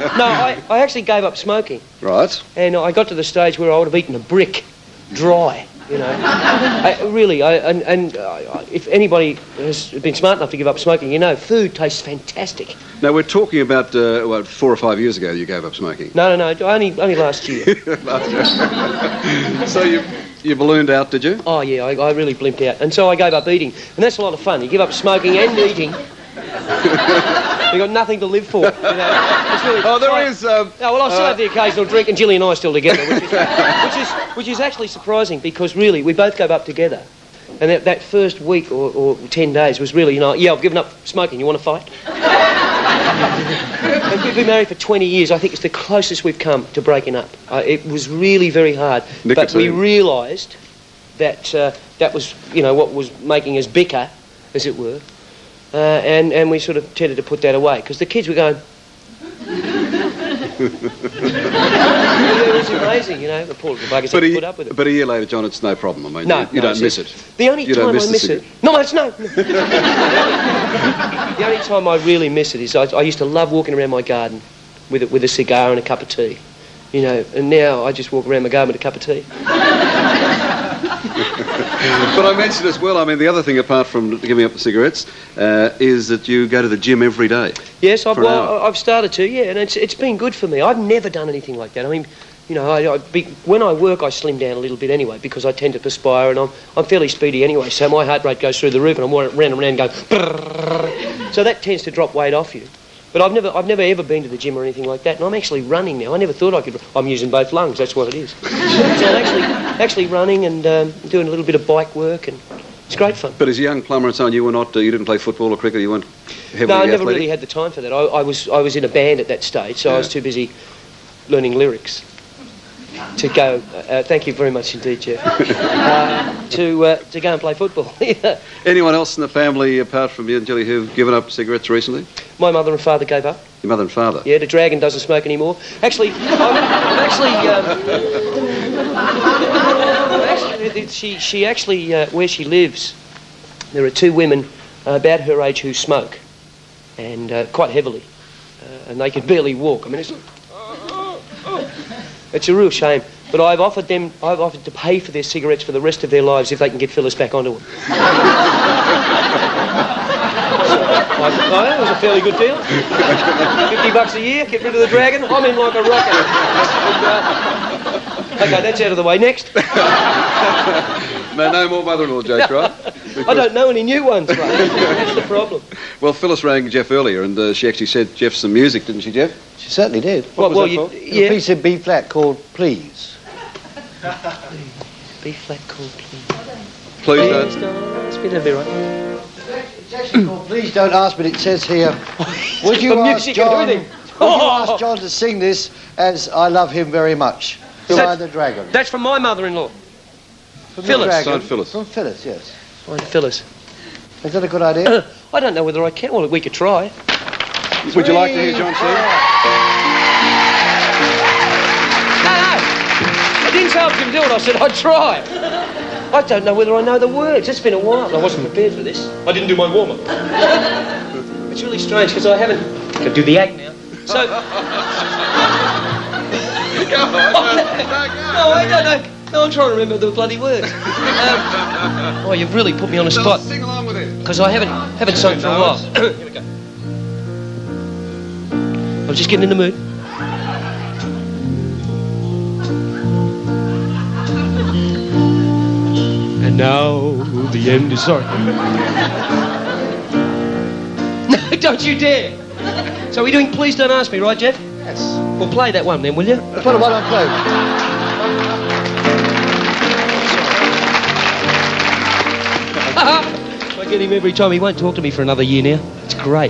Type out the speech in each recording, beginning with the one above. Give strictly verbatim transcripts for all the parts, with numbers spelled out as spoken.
No, I, I actually gave up smoking. Right. And I got to the stage where I would have eaten a brick dry, you know. I, really, I, and, and uh, if anybody has been smart enough to give up smoking, you know, food tastes fantastic. Now, we're talking about, uh, what, four or five years ago you gave up smoking? No, no, no, only, only last year. Last year. So you, you ballooned out, did you? Oh, yeah, I, I really blimped out. And so I gave up eating. And that's a lot of fun. You give up smoking and eating. You've got nothing to live for. You know? It's really, oh, there I, is... Um, no, well, I still uh, have the occasional drink, and Jilly and I are still together, which is, which is, which is actually surprising, because really, we both gave up together. And that, that first week or, or ten days was really, you know, yeah, I've given up smoking, you want to fight? And we've been married for twenty years. I think it's the closest we've come to breaking up. Uh, it was really very hard. Nicotine. But we realised that uh, that was, you know, what was making us bicker, as it were. Uh, and, and we sort of tended to put that away, because the kids were going... It was amazing, you know, the poor little buggers had to put up with it. But a year later, John, it's no problem. I mean, no, you, you no, don't miss it. The only you time miss I miss it... No, it's no. The only time I really miss it is I, I used to love walking around my garden with a, with a cigar and a cup of tea, you know, and now I just walk around my garden with a cup of tea. But I mentioned as well, I mean, the other thing, apart from giving up the cigarettes, uh, is that you go to the gym every day. Yes, I've, well, I've started to, yeah, and it's, it's been good for me. I've never done anything like that. I mean, you know, I, I be, when I work, I slim down a little bit anyway, because I tend to perspire, and I'm, I'm fairly speedy anyway, so my heart rate goes through the roof, and I'm running around going... Brrr, so that tends to drop weight off you. But I've never, I've never ever been to the gym or anything like that, and I'm actually running now. I never thought I could... I'm using both lungs, that's what it is. So I'm actually, actually running and um, doing a little bit of bike work, and it's great fun. But as a young plumber and so on, you were not... Uh, you didn't play football or cricket, you weren't heavily No, I never athletic? really had the time for that. I, I, was, I was in a band at that stage, so yeah. I was too busy learning lyrics to go... Uh, thank you very much indeed, Jeff. uh, to, uh, to go and play football. Yeah. Anyone else in the family, apart from you and Jilly, who've given up cigarettes recently? My mother and father gave up. Your mother and father? Yeah, the dragon doesn't smoke anymore. Actually, I'm, I'm actually... Um, actually she, she actually, uh, where she lives, there are two women uh, about her age who smoke, and uh, quite heavily, uh, and they can barely walk. I mean, it's... It's a real shame, but I've offered them, I've offered to pay for their cigarettes for the rest of their lives if they can get Phyllis back onto them. So, I thought, oh, that was a fairly good deal. Fifty bucks a year, get rid of the dragon, I'm in like a rocket. And, uh, okay, that's out of the way. Next. No, no more mother-in-law jokes, right? I don't know any new ones, right? That's the problem. Well, Phyllis rang Jeff earlier, and uh, she actually said Jeff some music, didn't she, Jeff? She certainly did. What well, was well, that you, for? yeah. A piece in B flat called Please. B flat called Please. Please Please don't. don't ask me to be right. It's actually called Please Don't Ask, but it says here, would you, The ask music John, and would everything. you ask John to sing this as I love him very much? Signed the Dragon. That's from my mother-in-law. From Phyllis. The Dragon. Signed Phyllis. From Phyllis, yes. Signed Phyllis. Is that a good idea? I don't know whether I can. Well, we could try. Would you like to hear John sing? No, no. I didn't say I was going to do it. I said I'd try. I don't know whether I know the words. It's been a while. I wasn't prepared for this. I didn't do my warm-up. It's really strange because I haven't... I can do the act now. So... Go on. No, No, I don't know. No, I'm trying to remember the bloody words. Um, oh, you've really put me on a spot. Sing along with it. Because I haven't haven't sung for a while. Here we go. I was just getting in the mood. And now the end is sorry. No, don't you dare. So we're doing Please Don't Ask Me, right, Jeff? Yes. Well, play that one then, will you? Put it one on play. I get him every time. He won't talk to me for another year now. It's great.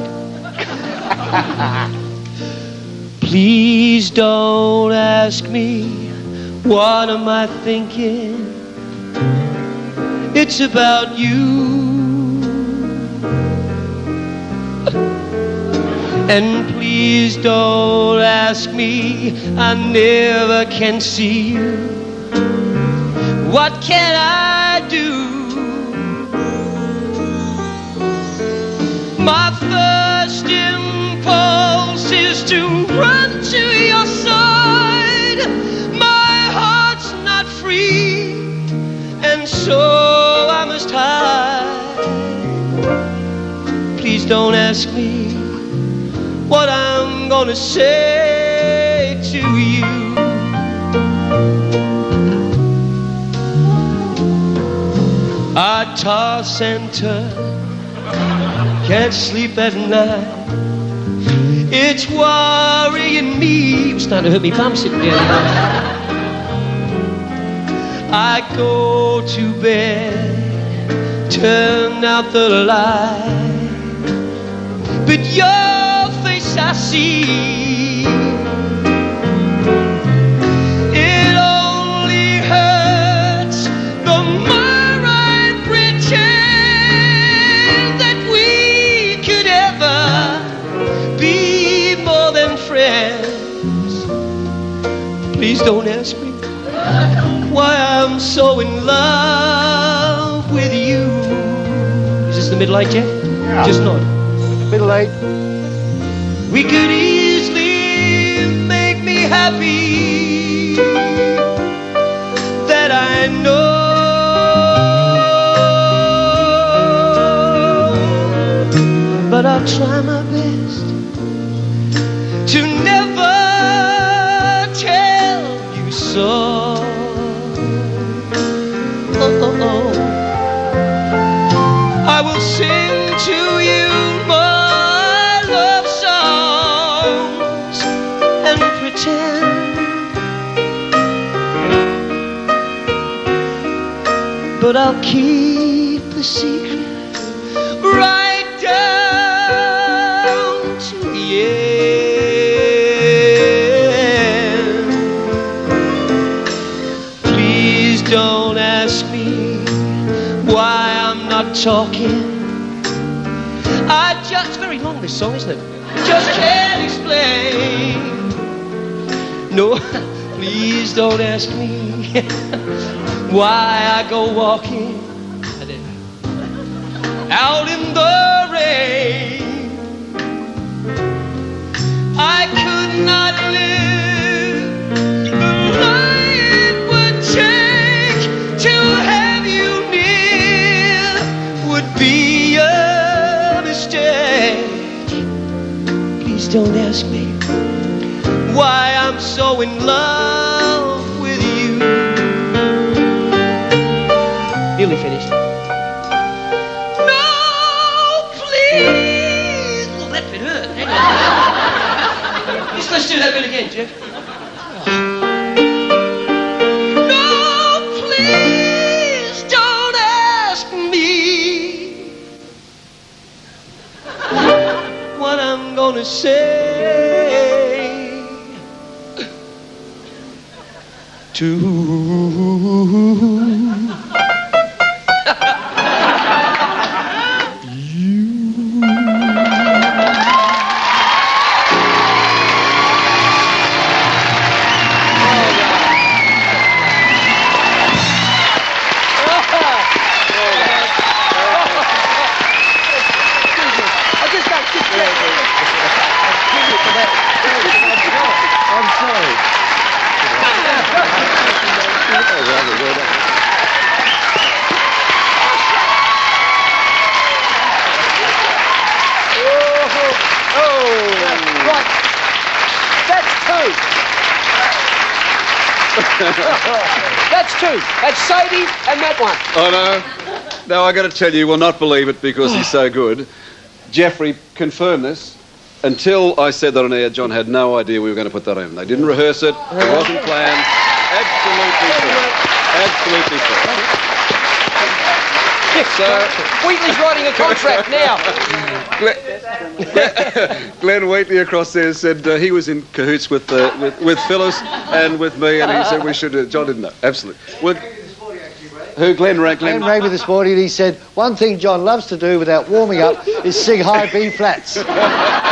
Please don't ask me, what am I thinking? It's about you. And please don't ask me, I never can see you. What can I do? My first impulse is to run to so I must hide. Please don't ask me what I'm gonna say to you. I toss and turn, can't sleep at night. It's worrying me. It was starting to hurt me bum sitting down here. I go to bed, turn out the light, but your face I see. It only hurts the more I pretend that we could ever be more than friends. Please don't ask me why I'm so in love with you. Is this the middle eight yet? Yeah. Just nod. Middle eight. We could easily make me happy, that I know. But I'll try my best to never tell you so. Oh, oh, oh. I will sing to you my love songs and pretend, but I'll keep the secret right down to the end. Please don't ask me why I'm not talking. I just, it's very long, this song, isn't it? Just can't explain. No, please don't ask me why I go walking out in the rain. I could not live the life it would take to have you near. Would be a mistake. Please don't ask me why I'm so in love with you. Nearly finished. No, please. Oh, that bit hurt. Hang on. Let's, let's do that bit again, Jeff. No, please don't ask me what I'm gonna say to I'm sorry. Oh, right. That's two. That's two. That's Sadie and that one. Oh, no. No, I got to tell you, you will not believe it because he's so good. Jeffrey, confirm this. Until I said that on air, John had no idea we were going to put that in. They didn't rehearse it. It wasn't planned. Absolutely true. Absolutely true. So, Wheatley's writing a contract now. Glenn, Glenn Wheatley across there said uh, he was in cahoots with, uh, with with Phyllis and with me, and he said we should. Uh, John didn't know. Absolutely. Well, who? Glenn rang. Glenn, Glenn rang me this morning and he said, one thing John loves to do without warming up is sing high B flats.